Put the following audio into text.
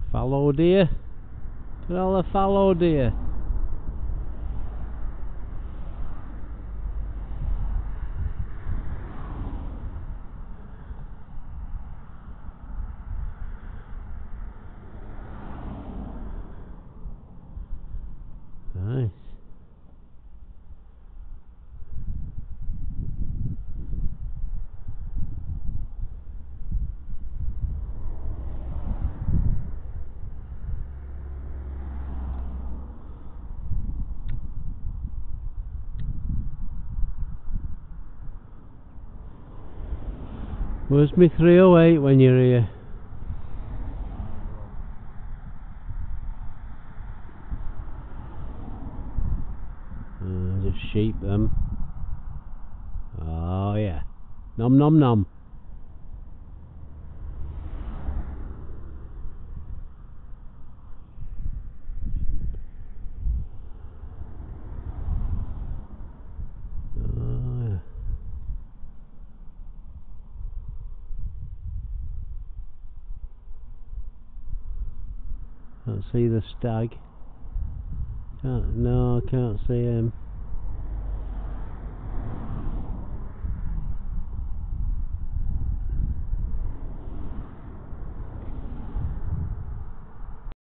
Fallow deer. Look at all the fallow deer. Nice. Where's me 308 when you're here? Just sheep them. Oh yeah. Nom nom nom. Oh yeah. Can't see the stag. No, I can't see him.